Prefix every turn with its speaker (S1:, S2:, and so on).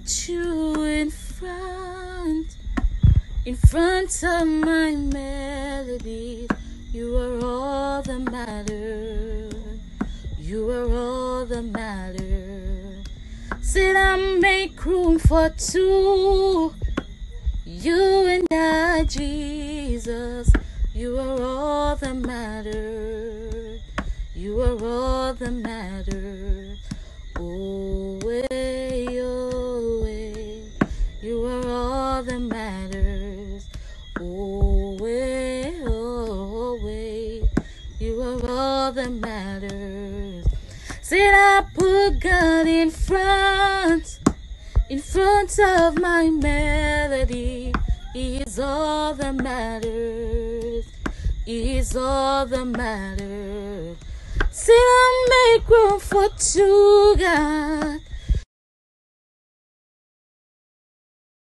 S1: put you in front of my melody. You are all that matter. You are all that matter. Said I make room for two. You and I, Jesus. You are all that matter. You are all that matter. Oh, way, oh, way. You are all that matters. Oh, way, oh, way. You are all that matters. Said I put God in front of my melody. He is all that matters. He is all that matters. Said I make room for two, God.